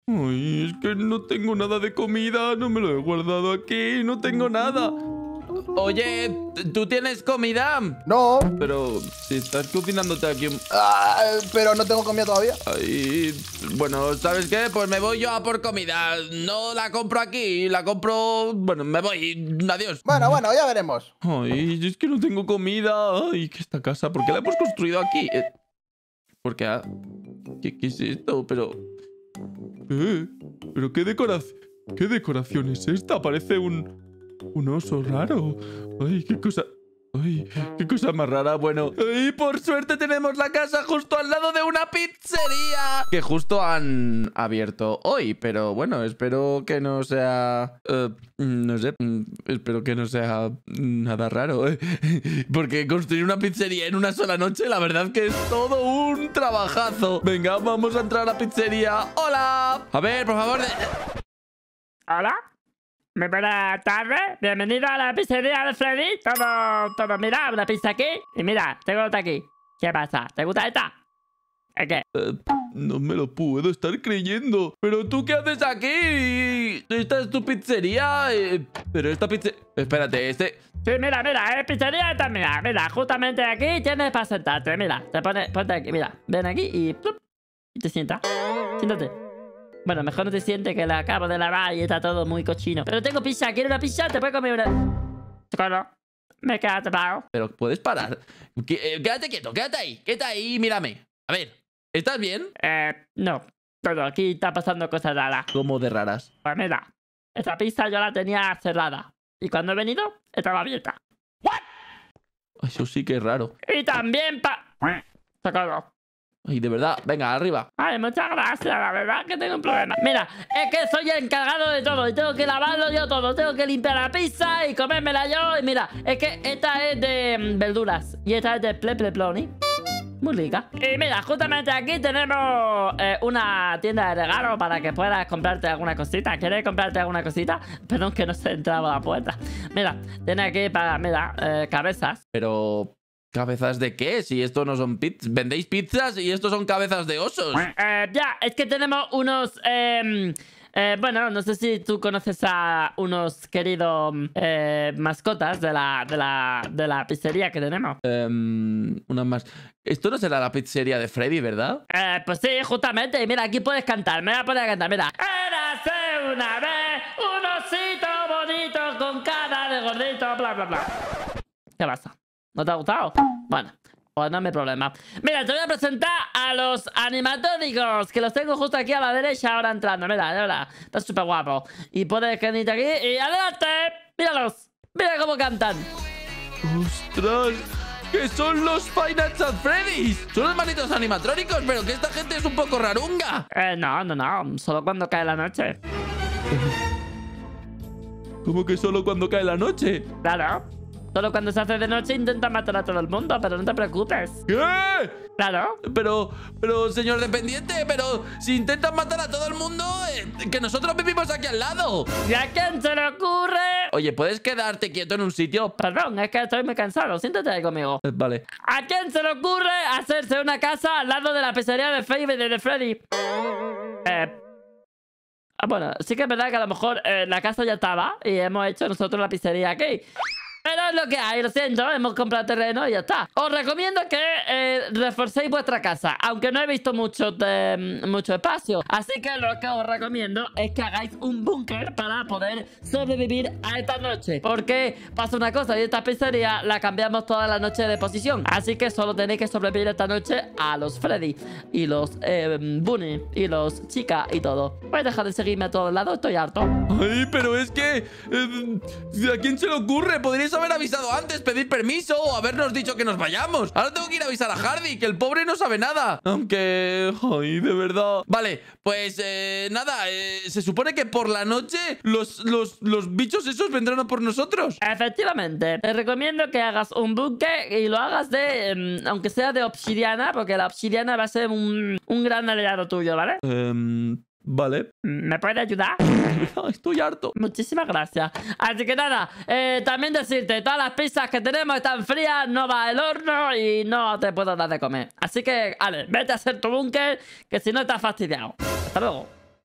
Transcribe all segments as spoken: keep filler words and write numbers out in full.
Ay, es que no tengo nada de comida. No me lo he guardado aquí. No tengo nada. Oye, ¿tú tienes comida? No. Pero si estás cocinándote aquí un... Ah, pero no tengo comida todavía. Ay, bueno, ¿sabes qué? Pues me voy yo a por comida. No la compro aquí, la compro... Bueno, me voy. Adiós. Bueno, bueno, ya veremos. Ay, es que no tengo comida. Ay, ¿qué esta casa? ¿Por qué la hemos construido aquí? Eh, Porque... ha- ¿Qué, ¿Qué es esto? Pero... ¿Eh? ¿Pero qué decoración? ¿Qué decoración es esta? Parece un... Un oso raro. Ay, qué cosa... Ay, qué cosa más rara. Bueno, y por suerte tenemos la casa justo al lado de una pizzería que justo han abierto hoy. Pero bueno, espero que no sea... eh, no sé, mm, espero que no sea nada raro. ¿eh? Porque construir una pizzería en una sola noche, la verdad que es todo un trabajazo. Venga, vamos a entrar a la pizzería. ¡Hola! A ver, por favor... de- Hola, muy buenas tardes. Bienvenido a la pizzería de Freddy. Todo, todo, mira, una pizza aquí. Y mira, tengo otra aquí. ¿Qué pasa? ¿Te gusta esta? ¿Es qué? Eh, no me lo puedo estar creyendo. ¿Pero tú qué haces aquí? ¿Esta es tu pizzería? Eh, pero esta pizza... Espérate, este... Sí, mira, mira, es pizzería esta, mira, mira, justamente aquí tienes para sentarte, mira. Te pones, ponte aquí, mira, ven aquí y... ¡plup! Y te sientas. Siéntate. Bueno, mejor no te sientes que la acabo de lavar y está todo muy cochino. Pero tengo pizza, ¿quieres una pizza? ¿Te puedes comer una? Socorro. Me quedo atrapado. Pero puedes parar. Qu- eh, Quédate quieto, quédate ahí. Quédate ahí y mírame. A ver, ¿estás bien? Eh, no. Todo, aquí está pasando cosas raras. Como de raras. Pues mira, esta pizza yo la tenía cerrada. Y cuando he venido, estaba abierta. Ay, eso sí que es raro. Y también pa... Socorro. Ay, de verdad. Venga, arriba. Ay, muchas gracias, la verdad que tengo un problema. Mira, es que soy el encargado de todo y tengo que lavarlo yo todo. Tengo que limpiar la pizza y comérmela yo. Y mira, es que esta es de mm, verduras y esta es de pleploni. Muy rica. Y mira, justamente aquí tenemos eh, una tienda de regalos para que puedas comprarte alguna cosita. ¿Quieres comprarte alguna cosita? Perdón que no se entraba a la puerta. Mira, tiene aquí para, mira, eh, cabezas. Pero... ¿Cabezas de qué? Si esto no son pizzas. ¿Vendéis pizzas y estos son cabezas de osos? Eh, ya, es que tenemos unos... Eh, eh, bueno, no sé si tú conoces a unos queridos eh, mascotas de la, de, la, de la pizzería que tenemos. Em, una más. Esto no será la pizzería de Freddy, ¿verdad? Eh, pues sí, justamente. Y mira, aquí puedes cantar. Me voy a poner a cantar, mira. Érase una vez un osito bonito con cara de gordito, bla, bla, bla. ¿Qué pasa? ¿No te ha gustado? Bueno, pues no hay problema. Mira, te voy a presentar a los animatrónicos, que los tengo justo aquí a la derecha ahora entrando. Mira, mira, está súper guapo. Y puedes venir aquí y ¡adelante! ¡Míralos! ¡Mira cómo cantan! ¡Ostras! ¡Que son los Five Nights at Freddy's! ¡Son los manitos animatrónicos! ¡Pero que esta gente es un poco rarunga! Eh, no, no, no. Solo cuando cae la noche. ¿Cómo que solo cuando cae la noche? Claro. Solo cuando se hace de noche intentan matar a todo el mundo, pero no te preocupes. ¿Qué? Claro. Pero, pero, señor dependiente, pero si intentan matar a todo el mundo, eh, que nosotros vivimos aquí al lado. ¿Y a quién se le ocurre? Oye, ¿puedes quedarte quieto en un sitio? Perdón, es que estoy muy cansado. Siéntate ahí conmigo. Eh, Vale. ¿A quién se le ocurre hacerse una casa al lado de la pizzería de Freddy de, de Freddy? Eh... Ah, bueno, sí que es verdad que a lo mejor eh, la casa ya estaba y hemos hecho nosotros la pizzería aquí. Pero es lo que hay, lo siento, hemos comprado terreno y ya está. Os recomiendo que eh, reforcéis vuestra casa, aunque no he visto mucho, de, mucho espacio. Así que lo que os recomiendo es que hagáis un búnker para poder sobrevivir a esta noche. Porque pasa una cosa, y esta pizzería la cambiamos toda la noche de posición. Así que solo tenéis que sobrevivir esta noche a los Freddy y los eh, Bunny y los Chica y todo. Pues deja de seguirme a todos lados, estoy harto. Ay, pero es que... eh, ¿a quién se le ocurre? Podríais haber avisado antes, pedir permiso o habernos dicho que nos vayamos. Ahora tengo que ir a avisar a Hardy, que el pobre no sabe nada. Aunque... Ay, de verdad. Vale, pues eh, nada, eh, se supone que por la noche los, los, los bichos esos vendrán a por nosotros. Efectivamente, te recomiendo que hagas un búnker y lo hagas de, eh, aunque sea de obsidiana, porque la obsidiana va a ser un, un gran aliado tuyo, ¿vale? Um, vale. ¿Me puede ayudar? Estoy harto. Muchísimas gracias. Así que nada, eh, también decirte, todas las pizzas que tenemos están frías, no va el horno y no te puedo dar de comer. Así que, Ale, vete a hacer tu búnker, que si no estás fastidiado. Hasta luego.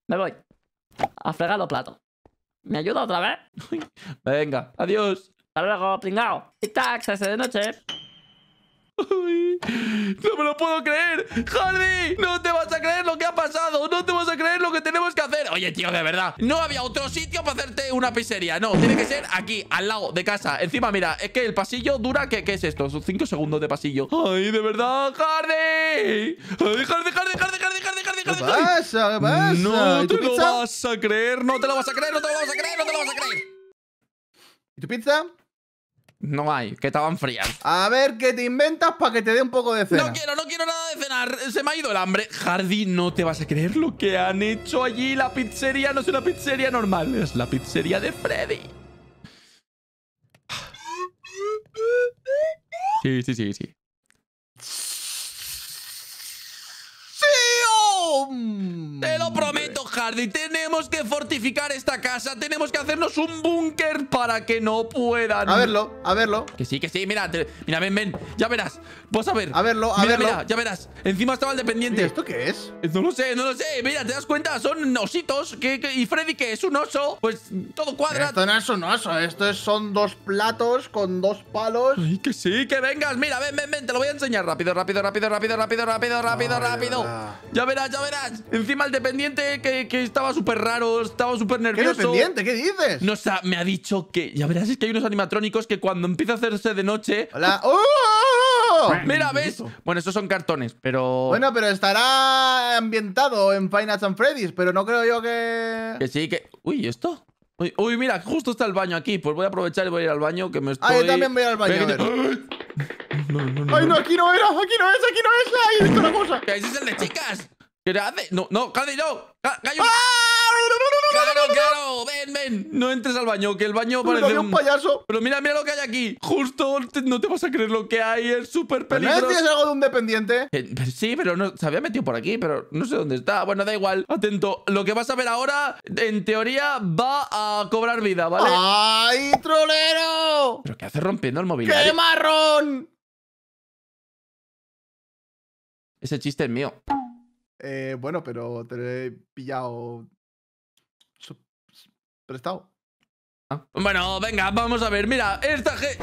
Me voy a fregar los platos. ¿Me ayuda otra vez? Venga, adiós. Hasta luego, pringao. Tic-tac, se hace de noche. Uy, no me lo puedo creer. Hardy, no te vas a creer lo que ha pasado. No te vas a creer lo que tenemos que hacer. Oye, tío, de verdad, no había otro sitio para hacerte una pizzería. No, tiene que ser aquí, al lado de casa. Encima, mira, es que el pasillo dura. ¿Qué, qué es esto? Son cinco segundos de pasillo. Ay, de verdad, Hardy. Ay, Hardy, Hardy, Hardy, Hardy, Hardy, Hardy, Hardy, ¿Qué Hardy. pasa? ¿Qué pasa? No ¿Y te tu lo pizza? vas a creer. No te lo vas a creer. No te lo vas a creer. No te lo vas a creer. ¿Y tu pizza? No hay, que estaban frías. A ver qué te inventas para que te dé un poco de cena. No quiero, no quiero nada de cenar. Se me ha ido el hambre. Hardy, no te vas a creer lo que han hecho allí. La pizzería no es una pizzería normal. Es la pizzería de Freddy. Sí, sí, sí, sí. ¡Sí! Te lo prometo, Hardy. Tenemos que fortificar esta casa. Tenemos que hacernos un búnker para que no puedan. A verlo, a verlo. Que sí, que sí. Mira, te- mira, ven, ven. Ya verás. Vas a ver. A verlo, a mira, verlo. Mira, ya verás. Encima estaba el ¿Y dependiente. esto qué es? No lo sé, no lo sé. Mira, ¿te das cuenta? Son ositos. ¿Qué, qué- y Freddy, que es un oso. Pues todo cuadra. Esto no es un oso, esto es- son dos platos con dos palos. Ay, que sí, que vengas. Mira, ven, ven, ven. Te lo voy a enseñar. Rápido, rápido, rápido, rápido, rápido, rápido, rápido, Ay, de rápido. verdad. Ya verás, ya verás. Encima el dependiente que, que estaba súper raro, estaba súper ¿Qué nervioso. dependiente? ¿Qué dices? No, o sea, me ha dicho que. Ya verás, es que hay unos animatrónicos que cuando empieza a hacerse de noche. Hola. ¡Oh! Mira, ¿ves? Bueno, estos son cartones, pero. Bueno, pero estará ambientado en Five Nights at Freddy's, pero no creo yo que... Que sí, que. Uy, ¿esto? Uy, uy, mira, justo está el baño aquí. Pues voy a aprovechar y voy a ir al baño, que me estoy. Ah, yo también voy al baño, Venga, a que- ver. No, no, no. ¡Ay, no, aquí no era! ¡Aquí no es! ¡Aquí no es! ¡Ay, he visto una cosa! Que ese es el de chicas. ¿Qué hace? No, no, Hardy, no. Ca- Gallo. ¡Ah! Claro, claro. Ven, ven. No entres al baño, que el baño Pero parece había un payaso. Pero mira, mira lo que hay aquí. Justo, te- no te vas a creer lo que hay. Es súper ¿Pero ¿No peligroso. decías algo de un dependiente? Eh, pero sí, pero no, se había metido por aquí, pero no sé dónde está. Bueno, da igual. Atento. Lo que vas a ver ahora, en teoría, va a cobrar vida, ¿vale? ¡Ay, trolero! ¿Pero qué hace rompiendo el mobiliario? ¡Qué marrón! Ese chiste es mío. Eh, bueno, pero te lo he pillado... su- prestado. Ah. Bueno, venga, vamos a ver. Mira, esta gente.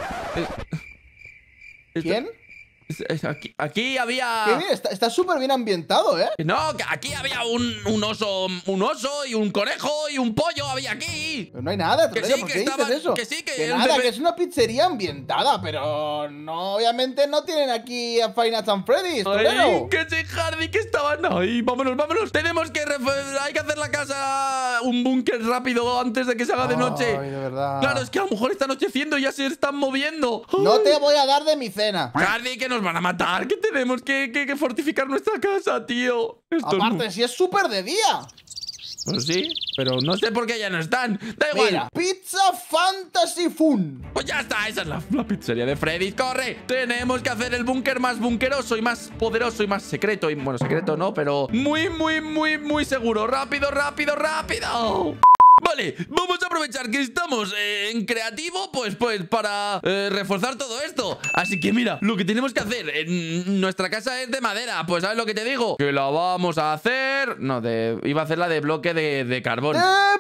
¿Quién? Aquí, aquí había. Qué bien, está está súper bien ambientado, ¿eh? No, que aquí había un, un oso, un oso y un conejo y un pollo había aquí. Pero no hay nada, Que trolero, sí, ¿por que qué estaban- dices eso? que sí, que el nada, depe- que es una pizzería ambientada, pero no, obviamente no tienen aquí a Five Nights at Freddy's, Ay, trolero. que sí, Hardy, que estaban. Ay, vámonos, vámonos. Tenemos que. ref- Hay que hacer la casa un búnker rápido antes de que se haga de noche. Ay, de verdad. Claro, es que a lo mejor está anocheciendo y ya se están moviendo. No Ay. te voy a dar de mi cena. Hardy, que nos van a matar. Que tenemos que, que- que fortificar nuestra casa, tío. Esto es Aparte, muy- si es súper de día. Pues sí, pero no sé por qué ya no están. Da igual. Mira, Pizza Fantasy Fun. Pues ya está, esa es la, la pizzería de Freddy. ¡Corre! Tenemos que hacer el búnker más bunkeroso y más poderoso y más secreto. Y bueno, secreto no, pero muy, muy, muy, muy seguro. ¡Rápido, rápido, rápido! Vale, vamos a aprovechar que estamos eh, en creativo, pues, pues para eh, reforzar todo esto. Así que mira, lo que tenemos que hacer, en nuestra casa es de madera, pues ¿sabes lo que te digo? Que la vamos a hacer... No, de iba a hacerla de bloque de, de carbón. ¡De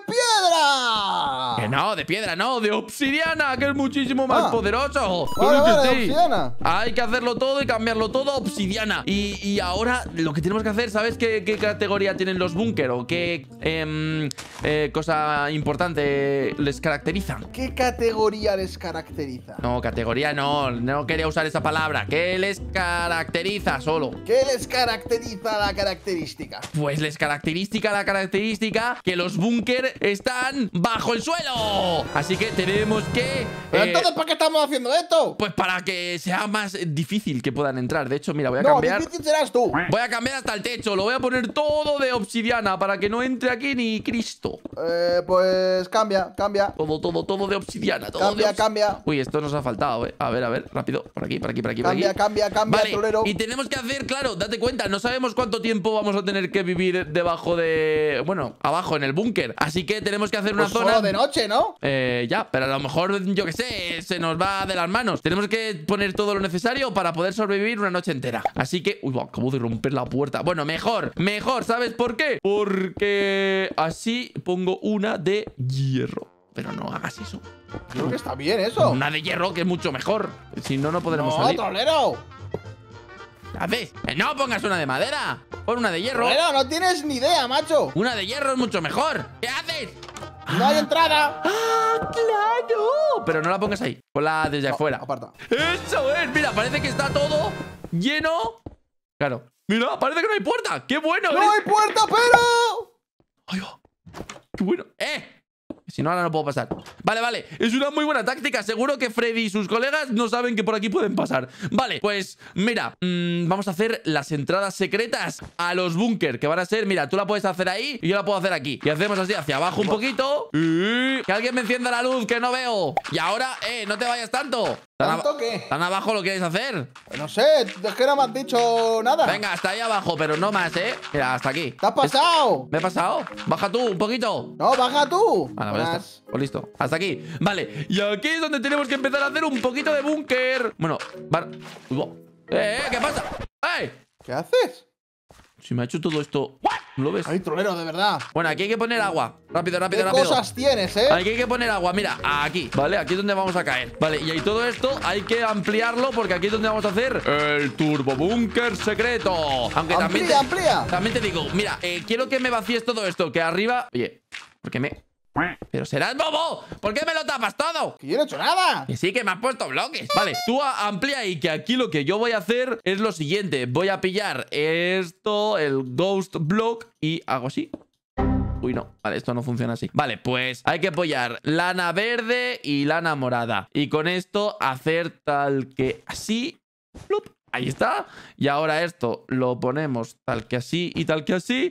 piedra! Que no, de piedra no, de obsidiana, que es muchísimo más Ah. poderoso. Vale, Claro que vale, sí. obsidiana. Hay que hacerlo todo y cambiarlo todo a obsidiana. Y, y ahora lo que tenemos que hacer, ¿sabes qué, qué categoría tienen los búnker? ¿O qué em, eh, cosa importante les caracteriza? ¿Qué categoría les caracteriza? No, categoría no, no quería usar esa palabra. ¿Qué les caracteriza solo? ¿Qué les caracteriza la característica? Pues les característica la característica que los búnker están bajo el suelo. Así que tenemos que... ¿Pero eh, entonces para qué estamos haciendo esto? Pues para que sea más difícil que puedan entrar. De hecho, mira, voy a No, cambiar. difícil serás tú. Voy a cambiar hasta el techo. Lo voy a poner todo de obsidiana para que no entre aquí ni Cristo. Eh, pues cambia, cambia. Todo, todo, todo de obsidiana. Todo de Cambia, obs- cambia. Uy, esto nos ha faltado, eh. A ver, a ver, rápido. Por aquí, por aquí, por aquí, por Cambia, aquí. cambia, cambia, Vale, trolero. y tenemos que hacer, claro, date cuenta, no sabemos cuánto tiempo vamos a tener que vivir debajo de... Bueno, abajo en el búnker. Así que tenemos que hacer una Pues zona... solo de noche, noche, ¿no? Eh, ya, pero a lo mejor, yo qué sé, se nos va de las manos. Tenemos que poner todo lo necesario para poder sobrevivir una noche entera. Así que... Uy, va, acabo de romper la puerta. Bueno, mejor, mejor, ¿sabes por qué? Porque así pongo una de hierro. Pero no hagas eso. Creo que está bien eso. Una de hierro, que es mucho mejor. Si no, no podremos No, salir. trolero. ¿Qué haces? Eh, no pongas una de madera. Pon una de hierro. Trolero, no tienes ni idea, macho. Una de hierro es mucho mejor. ¿Qué haces? No hay entrada. ¡Ah, claro! Pero no la pongas ahí. Ponla desde No, afuera. aparta. ¡Eso es! Mira, parece que está todo lleno. Claro. Mira, parece que no hay puerta. ¡Qué bueno! ¡No ¿eh? hay puerta, pero! ¡Ahí va! ¡Qué bueno! ¡Eh! Si no, ahora no puedo pasar. Vale, vale. Es una muy buena táctica. Seguro que Freddy y sus colegas no saben que por aquí pueden pasar. Vale, pues mira, mmm, vamos a hacer las entradas secretas a los búnker, que van a ser, mira, tú la puedes hacer ahí y yo la puedo hacer aquí. Y hacemos así hacia abajo un poquito. Y que alguien me encienda la luz, que no veo. Y ahora, eh, no te vayas tanto. ¿Tan, ¿Tanto qué? ¿Tan abajo lo quieres hacer? No sé, es que no me has dicho nada. Venga, hasta ahí abajo, pero no más, ¿eh? Mira, hasta aquí. ¿Te has pasado? ¿Me he pasado? Baja tú, un poquito. No, baja tú. Vale, pues ya Buenas. está. Pues listo. Hasta aquí. Vale. Y aquí es donde tenemos que empezar a hacer un poquito de búnker. Bueno, va. Uy, va. ¡Eh, eh! ¿Qué pasa? ¡Eh! ¿Qué haces? Si me ha hecho todo esto. ¿No lo ves? Ay, trolero, de verdad. Bueno, aquí hay que poner agua. Rápido, rápido, ¿Qué rápido. cosas tienes, eh? Aquí hay que poner agua, mira, aquí, ¿vale? Aquí es donde vamos a caer. Vale, y ahí todo esto hay que ampliarlo porque aquí es donde vamos a hacer el turbo búnker secreto. Aunque también te, Amplía, amplía. también te digo, mira, eh, quiero que me vacíes todo esto, que arriba... Oye, ¿por qué me...? Pero serás bobo. ¿Por qué me lo tapas todo? Que yo no he hecho nada. Que sí, que me has puesto bloques. Vale, tú a- amplía ahí, que aquí lo que yo voy a hacer es lo siguiente. Voy a pillar esto, el ghost block, y hago así. Uy, no. Vale, esto no funciona así. Vale, pues hay que apoyar lana verde y lana morada. Y con esto hacer tal que así. ¡Plup! Ahí está. Y ahora esto lo ponemos tal que así y tal que así.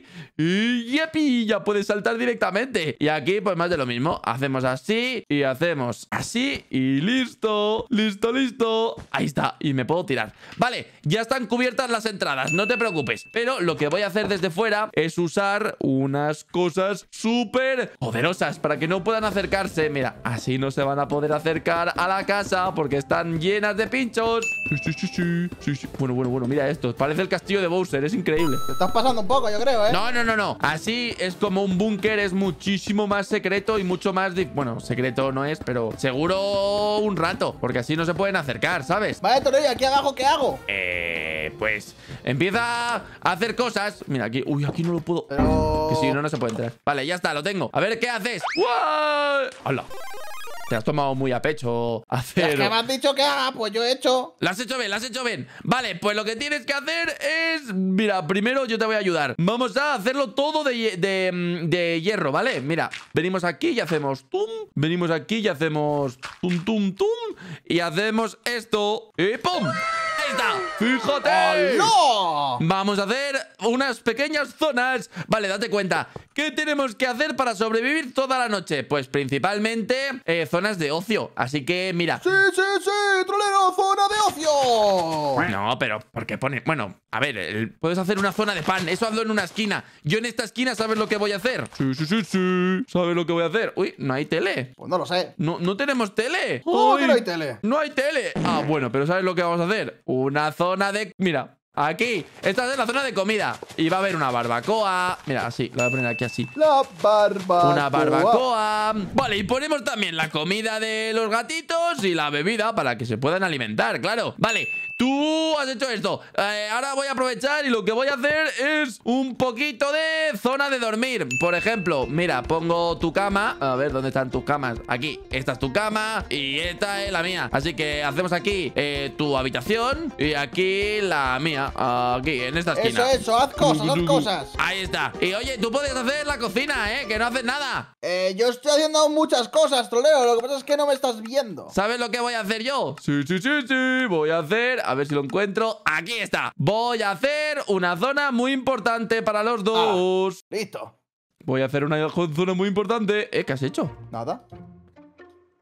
Y ¡yepi! Ya puedes saltar directamente. Y aquí pues más de lo mismo. Hacemos así y hacemos así y listo. Listo, listo. Ahí está. Y me puedo tirar. Vale, ya están cubiertas las entradas. No te preocupes. Pero lo que voy a hacer desde fuera es usar unas cosas súper poderosas para que no puedan acercarse. Mira, así no se van a poder acercar a la casa porque están llenas de pinchos. Sí, sí, sí, sí. Sí, sí. Bueno, bueno, bueno. Mira esto. Parece el castillo de Bowser. Es increíble. Te estás pasando un poco, yo creo, eh. No, no, no, no. Así es como un búnker. Es muchísimo más secreto y mucho más... dif- Bueno, secreto no es, pero seguro un rato. Porque así no se pueden acercar, ¿sabes? Vale, trolero, ¿y aquí abajo qué hago? Eh... Pues... Empieza a hacer cosas. Mira, aquí... Uy, aquí no lo puedo... Pero... Que si no, no se puede entrar. Vale, ya está, lo tengo. A ver, ¿qué haces? ¡Wow! ¡Hala! Te has tomado muy a pecho Es hacer... que me has dicho que haga, pues yo he hecho. Lo has hecho bien, lo has hecho bien. Vale, pues lo que tienes que hacer es... Mira, primero yo te voy a ayudar. Vamos a hacerlo todo de, hie- de, mm, de hierro, ¿vale? Mira, venimos aquí y hacemos tum. Venimos aquí y hacemos tum, tum, tum. Y hacemos esto. Y ¡pum! ¡Ahí está! ¡Fíjate! ¡No! Vamos a hacer unas pequeñas zonas. Vale, date cuenta. ¿Qué tenemos que hacer para sobrevivir toda la noche? Pues principalmente eh, zonas de ocio. Así que, mira. ¡Sí, sí, sí! ¡Trolero, zona de ocio! No, pero ¿por qué pone? Bueno, a ver, el- puedes hacer una zona de pan. Eso hazlo en una esquina. Yo en esta esquina, ¿sabes lo que voy a hacer? Sí, sí, sí, sí. ¿Sabes lo que voy a hacer? Uy, no hay tele. Pues no lo sé. No, no tenemos tele. ¿Cómo que Ay, no hay tele? No hay tele. Ah, bueno, pero ¿sabes lo que vamos a hacer? Una zona de... Mira, aquí. Esta es la zona de comida. Y va a haber una barbacoa. Mira, así. La voy a poner aquí así. La barbacoa. Una barbacoa. Vale, y ponemos también la comida de los gatitos y la bebida para que se puedan alimentar, claro. Vale, tú has hecho esto. Eh, ahora voy a aprovechar y lo que voy a hacer es un poquito de zona de dormir. Por ejemplo, mira, pongo tu cama. A ver, ¿dónde están tus camas? Aquí. Esta es tu cama y esta es la mía. Así que hacemos aquí eh, tu habitación y aquí la mía. Aquí, en esta esquina. Eso, eso, haz cosas, haz cosas. Ahí está. Y oye, tú puedes hacer la cocina, ¿eh? Que no haces nada. Eh, yo estoy haciendo muchas cosas, trolero. Lo que pasa es que no me estás viendo. ¿Sabes lo que voy a hacer yo? Sí, sí, sí, sí. Voy a hacer... A ver si lo encuentro. Aquí está. Voy a hacer una zona muy importante para los dos. Listo. Voy a hacer una zona muy importante. ¿Eh? ¿Qué has hecho? Nada.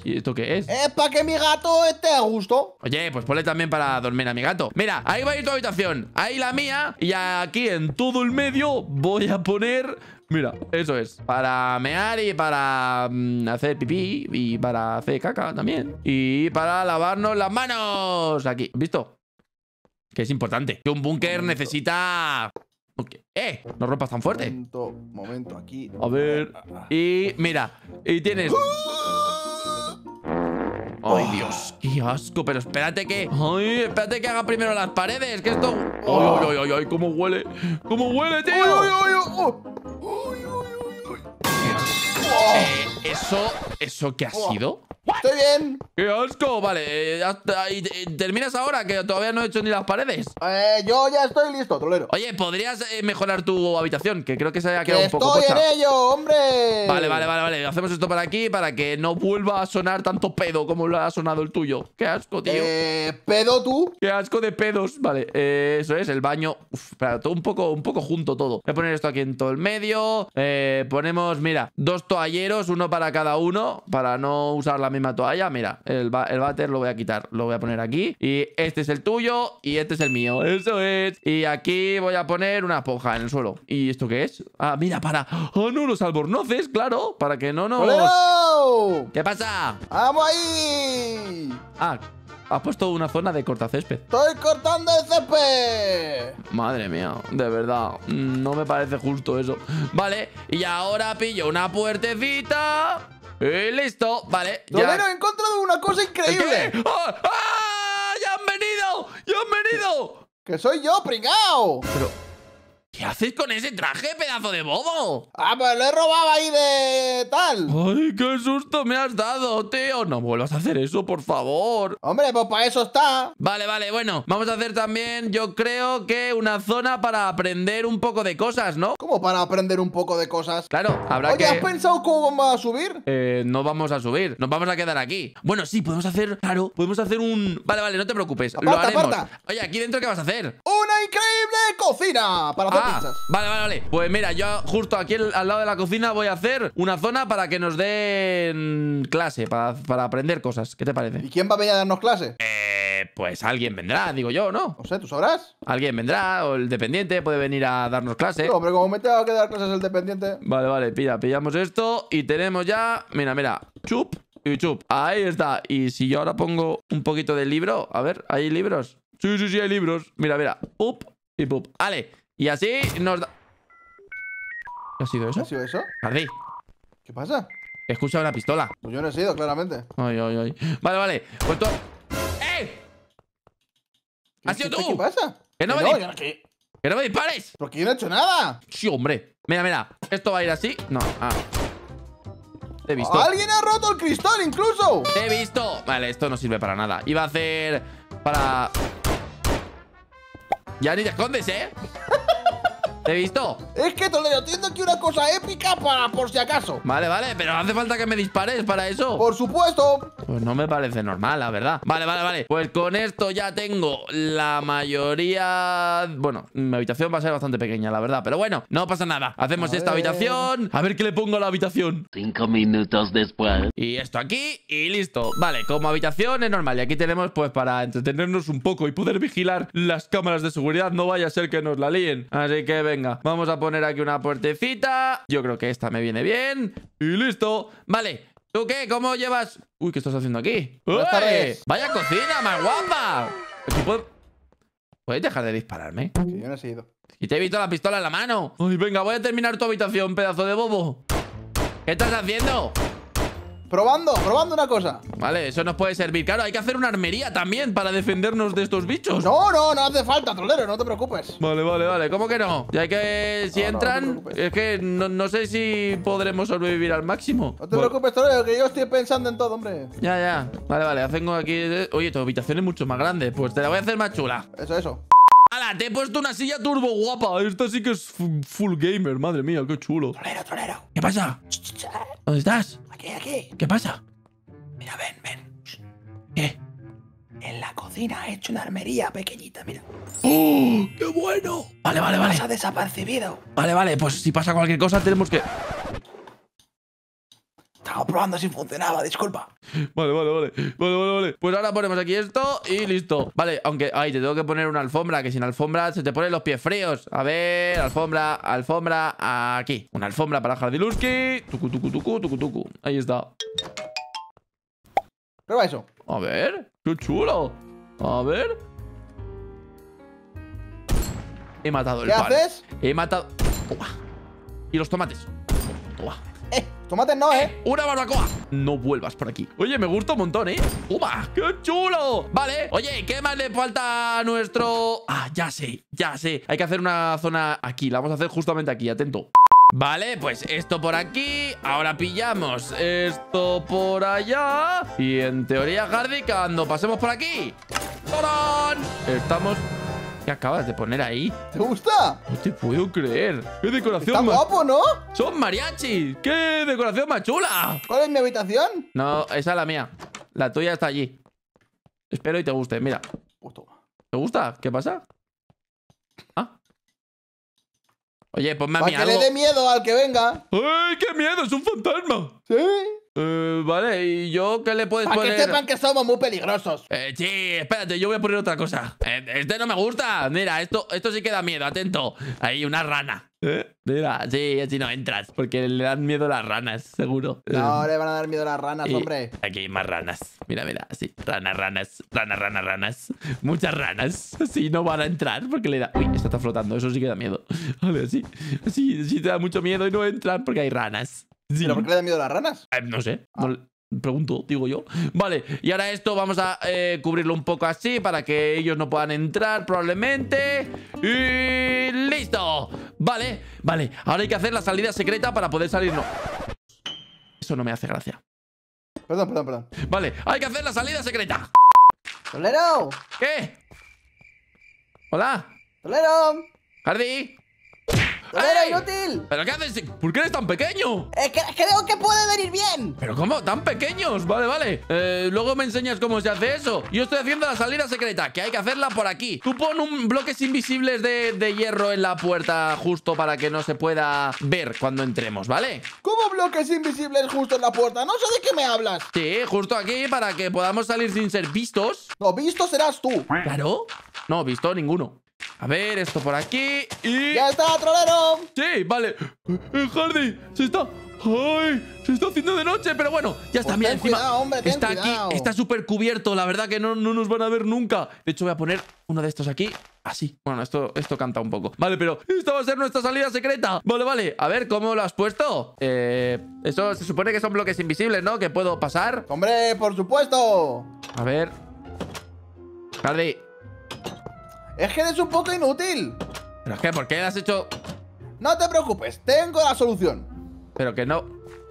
¿Y esto qué es? Es para que mi gato esté a gusto. Oye, pues ponle también para dormir a mi gato. Mira, ahí va a ir tu habitación. Ahí la mía. Y aquí en todo el medio voy a poner... Mira, eso es. Para mear y para mm, hacer pipí. Y para hacer caca también. Y para lavarnos las manos. Aquí, ¿visto? Que es importante. Que un búnker necesita... Okay. ¡Eh! No rompas tan fuerte. Momento, momento, aquí. A ver. Y mira. Y tienes... ¡Ay, Dios! ¡Qué asco! Pero espérate que... ¡Ay! Espérate que haga primero las paredes. Que esto... ¡Ay, ay, ay, ay! ¿Cómo huele? ¿Cómo huele, tío? ¡Uy, uy, uy, uy! ¡Uy, uy, uy, uy! Eh, ¿Eso... ¿Eso qué ha sido? Estoy bien. ¡Qué asco! Vale, eh, hasta, y, y terminas ahora, que todavía no he hecho ni las paredes. Eh, yo ya estoy listo, trolero. Oye, ¿podrías eh, mejorar tu habitación? Que creo que se ha quedado ¡Que un poco estoy pocha. en ello, hombre! Vale, vale, vale, vale. Hacemos esto para aquí para que no vuelva a sonar tanto pedo como lo ha sonado el tuyo. ¡Qué asco, tío! Eh, ¿pedo tú? ¡Qué asco de pedos! Vale, eh, eso es, el baño. Uf, espera, todo un poco, un poco junto todo. Voy a poner esto aquí en todo el medio. Eh, ponemos, mira, dos toalleros, uno para cada uno, para no usar la misma toalla. Mira, el, el váter lo voy a quitar, lo voy a poner aquí. Y este es el tuyo y este es el mío. Eso es. Y aquí voy a poner una esponja en el suelo. ¿Y esto qué es? Ah, mira, para... ¡Oh, no! Los albornoces, claro. Para que no nos... ¡Trolero! ¿Qué pasa? ¡Vamos ahí! Ah, has puesto una zona de cortacésped. ¡Estoy cortando el césped! Madre mía, de verdad, no me parece justo eso. Vale, y ahora pillo una puertecita. Y listo, vale. Trolero, he encontrado una cosa increíble. ¿Qué? ¡Ah! ¡Ah! ¡Ya han venido! ¡Ya han venido! ¡Que soy yo, pringao! Pero, ¿qué haces con ese traje, pedazo de bobo? Ah, pues lo he robado ahí de tal. ¡Ay, qué susto me has dado, tío! No vuelvas a hacer eso, por favor. Hombre, pues para eso está. Vale, vale, bueno, vamos a hacer también, yo creo que una zona para aprender un poco de cosas, ¿no? Como para aprender un poco de cosas. Claro, habrá Oye, que... ¿has pensado cómo vamos a subir? Eh, no vamos a subir, nos vamos a quedar aquí. Bueno, sí, podemos hacer, claro, podemos hacer un... Vale, vale, no te preocupes, lo Aparta, haremos. aparta. Oye, ¿aquí dentro qué vas a hacer? ¡Una increíble cocina! Para hacer Ah, pizzas. vale, vale, vale. Pues mira, yo justo aquí al al lado de la cocina voy a hacer una zona para que nos den clase, para, para aprender cosas. ¿Qué te parece? ¿Y quién va a venir a darnos clase? Eh, pues alguien vendrá, digo yo, ¿no? No sé, ¿tú sabrás? Alguien vendrá, o el dependiente puede venir a darnos clase. No, hombre, como me tengo que dar clases el dependiente. Vale, vale, pilla, pillamos esto y tenemos ya, mira, mira, chup y chup. Ahí está. Y si yo ahora pongo un poquito de libro, a ver, ¿hay libros? Sí, sí, sí, hay libros. Mira, mira, pup y pup. Vale, y así nos da... ¿Qué ha sido ¿Qué eso? ha sido eso? Pardí, ¿Qué pasa? he escuchado una pistola. Pues yo no he sido, claramente. Ay, ay, ay. Vale, vale, pues tú... ¡Eh! ¿Has sido ¿Qué, tú? ¿Qué pasa? Que no, Que me, no, di- yo no- que- que no me dispares. Porque yo no he hecho nada. Sí, hombre. Mira, mira, esto va a ir así. No, ah. Te he visto. ¡Alguien ha roto el cristal incluso! Te he visto. Vale, esto no sirve para nada. Iba a hacer para... Ya ni te escondes, ¿eh? Te he visto. Es que Toledo, tengo aquí una cosa épica para por si acaso. Vale, vale, pero hace falta que me dispares para eso. Por supuesto. Pues no me parece normal, la verdad. Vale, vale, vale. Pues con esto ya tengo la mayoría... Bueno, mi habitación va a ser bastante pequeña, la verdad. Pero bueno, no pasa nada. Hacemos A esta ver. habitación. A ver qué le pongo a la habitación. Cinco minutos después. Y esto aquí y listo. Vale, como habitación es normal. Y aquí tenemos pues para entretenernos un poco y poder vigilar las cámaras de seguridad. No vaya a ser que nos la líen. Así que venga, vamos a poner aquí una puertecita. Yo creo que esta me viene bien. Y listo. Vale, ¿tú qué? ¿Cómo llevas? Uy, ¿qué estás haciendo aquí? Buenas ¡Uy! tardes. ¡Vaya cocina, más guapa! Aquí puedo- ¿Puedes dejar de dispararme? Que yo no he sido. Y te he visto la pistola en la mano. Ay, venga, voy a terminar tu habitación, pedazo de bobo. ¿Qué estás haciendo? Probando, probando una cosa. Vale, eso nos puede servir. Claro, hay que hacer una armería también para defendernos de estos bichos. No, no, no hace falta, Trolero, no te preocupes. Vale, vale, vale. ¿Cómo que no? Ya que si No, no, no te entran, preocupes. es que no, no sé si podremos sobrevivir al máximo. No te Bueno, preocupes, Trolero, que yo estoy pensando en todo, hombre. Ya, ya. Vale, vale. Tengo aquí... Oye, tu habitación es mucho más grande. Pues te la voy a hacer más chula. Eso, eso. ¡Hala! Te he puesto una silla turbo guapa. Esta sí que es fu- full gamer. Madre mía, qué chulo. Trolero, Trolero. ¿Qué pasa? ¿Dónde estás? Aquí, aquí. ¿Qué pasa? Mira, ven, ven. ¿Qué? En la cocina he hecho una armería pequeñita, mira. ¡Oh! ¡Qué bueno! Vale, vale, vale. Pasa desapercibido. Vale, vale. Pues si pasa cualquier cosa tenemos que... Estaba probando si funcionaba, disculpa. Vale, vale, vale. Vale, vale, vale. Pues ahora ponemos aquí esto y listo. Vale, aunque... Ay, te tengo que poner una alfombra, que sin alfombra se te ponen los pies fríos. A ver, alfombra, alfombra, aquí. Una alfombra para Jardiluski. Tucu, tucu, tucu, tucu, tucu. Ahí está. Prueba eso. A ver, qué chulo. A ver. He matado el ¿Qué pan. haces? He matado... Toma. Y los tomates. Toma. Eh, tomates no, ¿eh? ¡Una barbacoa! No vuelvas por aquí. Oye, me gusta un montón, ¿eh? ¡Toma! ¡Qué chulo! Vale. Oye, ¿qué más le falta a nuestro...? Ah, ya sé, ya sé. Hay que hacer una zona aquí. La vamos a hacer justamente aquí, atento. Vale, pues esto por aquí. Ahora pillamos esto por allá. Y en teoría, Hardy, cuando pasemos por aquí... ¡Tarán! Estamos... ¿Qué acabas de poner ahí? ¿Te gusta? No te puedo creer. ¡Qué decoración Está más... guapo, ¿no? ¡Son mariachis! ¡Qué decoración más chula! ¿Cuál es mi habitación? No, esa es la mía. La tuya está allí. Espero y te guste. Mira. Pues toma. ¿Te gusta? ¿Qué pasa? Ah. Oye, ponme a mí Para que algo. le dé miedo al que venga. ¡Ay, qué miedo! ¡Es un fantasma! ¿Sí? Eh, vale, ¿y yo qué le puedes Para poner? que sepan que somos muy peligrosos. Eh, sí, espérate, yo voy a poner otra cosa. Eh, este no me gusta. Mira, esto, esto sí que da miedo, atento. Ahí, una rana. ¿Eh? Mira, sí, así no entras. Porque le dan miedo las ranas, seguro. No le van a dar miedo a las ranas, Y hombre. aquí hay más ranas. Mira, mira, así. Ranas, ranas, ranas, ranas, ranas. Muchas ranas. Así no van a entrar porque le da... Uy, esta está flotando. Eso sí que da miedo. Vale, así. Así, así te da mucho miedo y no entran porque hay ranas. Sí. ¿Pero por qué le dan miedo a las ranas? Eh, no sé. Ah. No le- pregunto, digo yo. Vale, y ahora esto vamos a eh, cubrirlo un poco así para que ellos no puedan entrar probablemente. Y listo. Vale, vale. Ahora hay que hacer la salida secreta para poder salir. No. Eso no me hace gracia. Perdón, perdón, perdón. Vale, hay que hacer la salida secreta. ¡Tolero! ¿Qué? Hola, ¡Tolero! Hardy. ¡Tolero, ¡Ey! inútil! ¿Pero qué haces? ¿Por qué eres tan pequeño? Es que creo que puede venir bien. ¿Pero cómo? ¿Tan pequeños? Vale, vale. Eh, luego me enseñas cómo se hace eso. Yo estoy haciendo la salida secreta, que hay que hacerla por aquí. Tú pon un bloques invisibles de, de hierro en la puerta justo para que no se pueda ver cuando entremos, ¿vale? ¿Cómo bloques invisibles justo en la puerta? No sé de qué me hablas. Sí, justo aquí para que podamos salir sin ser vistos. No, visto serás tú. Claro. No, visto ninguno. A ver, esto por aquí y... ¡Ya está, trolero! Sí, vale. Eh, Hardy, se está... ¡Ay! Se está haciendo de noche, pero bueno, ya está, Pues mira, ten encima. cuidado, hombre, ten está cuidado. aquí, está súper cubierto. La verdad que no, no nos van a ver nunca. De hecho, voy a poner uno de estos aquí. Así. Bueno, esto, esto canta un poco. Vale, pero esta va a ser nuestra salida secreta. Vale, vale. A ver, ¿cómo lo has puesto? Eh. Eso se supone que son bloques invisibles, ¿no? Que puedo pasar. ¡Hombre, por supuesto! A ver. Hardy. Es que eres un poco inútil. ¿Pero qué? ¿Por qué has hecho...? No te preocupes, tengo la solución. Pero que no...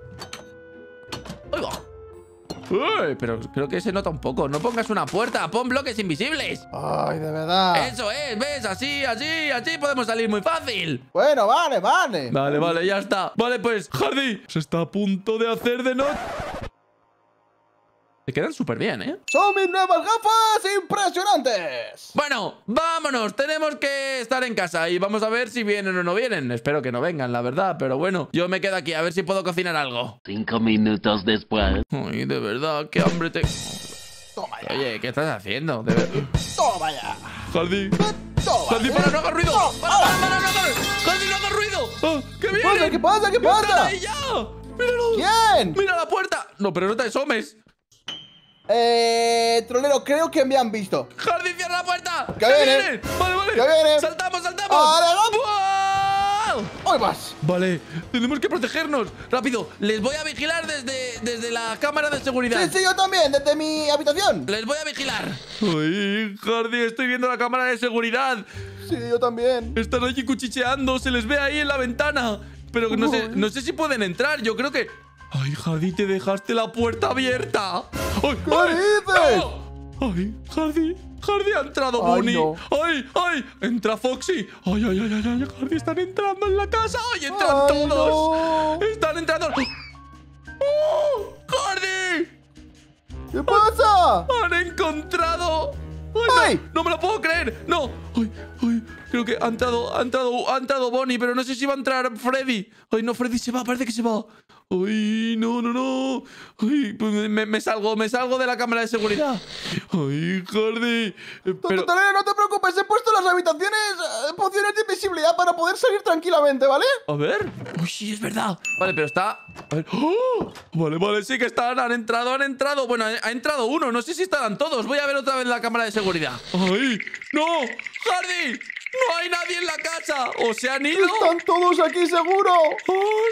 ¡Oiga! Uy, pero creo que se nota un poco. No pongas una puerta, pon bloques invisibles. Ay, de verdad. Eso es, ¿ves? Así, así, así podemos salir muy fácil. Bueno, vale, vale. Vale, vale, ya está. Vale, pues, Hardy, se está a punto de hacer de noche. Te quedan súper bien, ¿eh? ¡Son mis nuevas gafas impresionantes! Bueno, vámonos. Tenemos que estar en casa y vamos a ver si vienen o no vienen. Espero que no vengan, la verdad. Pero bueno, yo me quedo aquí a ver si puedo cocinar algo. Cinco minutos después. Ay, de verdad, qué hambre te... Toma ya. Oye, ¿qué estás haciendo? De ver- Toma ya. Hardy. Toma. Hardy, para, no hagas ruido. Toma. Para, para, para, no hagas. Hardy, no hagas ruido. Ah, ¡qué ¿Qué bien! pasa? ¿Qué pasa? ¿Qué ¡Están pasa? ahí ya! ¡Míralo! ¿Quién? ¡Mira la puerta! No, pero no te asomes. Eh, trolero, creo que me han visto. ¡Hardy, cierra la puerta! ¡Que viene! vienen! ¡Vale, vale! ¡Que viene! ¡Saltamos, saltamos! ¡Vale, ¡Wow! ¡Hoy vas! Vale, tenemos que protegernos. Rápido, les voy a vigilar desde, desde la cámara de seguridad. Sí, sí, yo también, desde mi habitación. Les voy a vigilar. Ay, Hardy, estoy viendo la cámara de seguridad. Sí, yo también. Están allí cuchicheando, se les ve ahí en la ventana. Pero no sé, no sé si pueden entrar, yo creo que... Ay, Hardy, te dejaste la puerta abierta. ¡Ay, ¿Qué ay, dices? no! ¡Ay, Hardy! ¡Hardy ha entrado, Ay, Bunny! no. ¡Ay, ay! ¡Entra Foxy! ¡Ay, ay, ay, ay! ay Hardy, están entrando en la casa. ¡Ay, entran Ay, todos! no. ¡Están entrando! ¡Oh! ¡Hardy! ¿Qué pasa? ¡Han encontrado! ¡Ay, no! ¡Ay! ¡No me lo puedo creer! ¡No! ¡Ay, ay! creo que ha entrado, ha entrado, ha entrado Bonnie, pero no sé si va a entrar Freddy. Ay, no, Freddy se va, parece que se va. Ay, no, no, no. Ay, pues me, me salgo, me salgo de la cámara de seguridad. Ay, Hardy. Pero... Tolero, no te preocupes, he puesto en las habitaciones eh, pociones de invisibilidad para poder salir tranquilamente, ¿vale? A ver. Uy, sí, es verdad. Vale, pero está... A ver. ¡Oh! Vale, vale, sí que están. Han entrado, han entrado. Bueno, ha entrado uno. No sé si estarán todos. Voy a ver otra vez la cámara de seguridad. ¡Ay! ¡No! ¡Hardy! ¡No hay nadie en la casa! ¡O se han ido! ¡Están todos aquí, seguro! ¡Oh,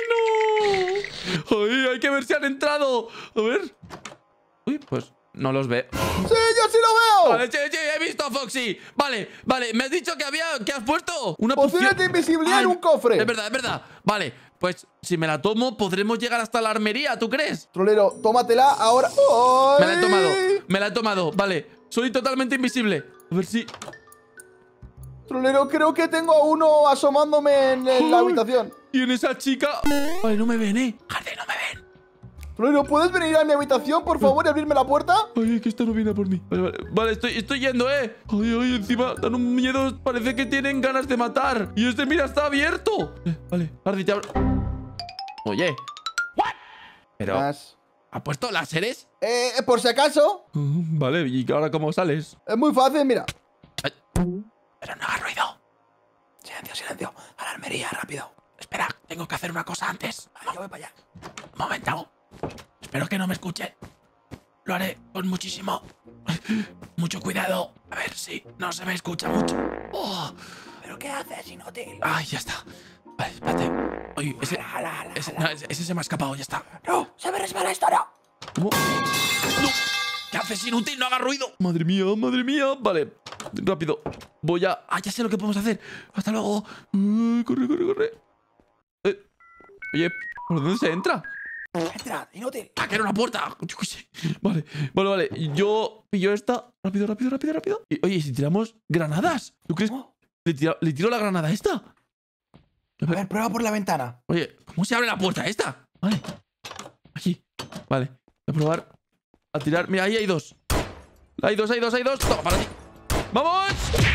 no! ¡Ay, hay que ver si han entrado! A ver... Uy, pues no los veo. ¡Sí, yo sí lo veo! Vale, sí, sí, he visto a Foxy. Vale, vale, me has dicho que había... ¿Qué has puesto? Una Pociones poción... de invisibilidad Ay, en un cofre. Es verdad, es verdad. Vale, pues si me la tomo podremos llegar hasta la armería, ¿tú crees? Trolero, tómatela ahora. ¡Ay! Me la he tomado, me la he tomado. Vale, soy totalmente invisible. A ver si... Trolero, creo que tengo a uno asomándome en, en la Ay, habitación. Y en esa chica... Vale, no me ven, ¿eh? Hardy, no me ven. Trolero, ¿puedes venir a mi habitación, por favor, y abrirme la puerta? Ay, que esta no viene a por mí. Vale, vale, vale, estoy, estoy yendo, ¿eh? Ay, ay, encima dan un miedo. Parece que tienen ganas de matar. Y este, mira, está abierto. Eh, vale, Hardy, te abro. Oye. Pero... Más. ¿Ha puesto láseres? Eh, por si acaso, Mm, vale, ¿y ahora cómo sales? es muy fácil, mira. Ay, pero no haga ruido. Silencio, silencio. A la armería, rápido. Espera, tengo que hacer una cosa antes. Vale, yo voy para allá. Un momento. Espero que no me escuche. Lo haré con muchísimo... Mucho cuidado. A ver si no se me escucha mucho. Oh. ¿Pero qué haces, inútil? Ay, ya está. Vale, espérate. Oye, ese, Jala, jala, ese, jala. no, ese, ese se me ha escapado, ya está. No, se me resbala esto, no. ¿Cómo? ¡No! ¿Qué haces, inútil? ¡No hagas ruido! Madre mía, madre mía. Vale, rápido. Voy a... Ah, ya sé lo que podemos hacer. Hasta luego. Uh, corre, corre, corre. Eh, oye, ¿por dónde se entra? Entra, inútil. Ah, que era una puerta. Yo qué sé. Vale, vale, vale. Yo pillo esta. Rápido, rápido, rápido, rápido. Y, oye, ¿y si tiramos granadas? ¿Tú crees? ¿Le tiro, ¿Le tiro la granada a esta? A ver, prueba por la ventana. Oye, ¿cómo se abre la puerta esta? Vale. Aquí. Vale. Voy a probar a tirar. Mira, ahí hay dos. Hay dos, hay dos, hay dos. Toma, para ti. ¡Vamos!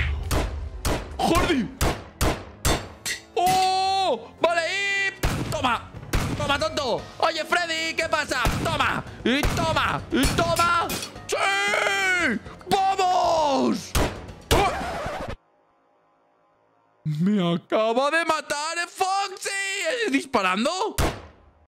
¡Hardy! ¡Oh! Vale, y... ¡Toma! ¡Toma, tonto! Oye, Freddy, ¿qué pasa? ¡Toma! ¡Y toma! ¡Y toma! ¡Sí! ¡Vamos! ¡Oh! ¡Me acaba de matar el Foxy! ¿Disparando?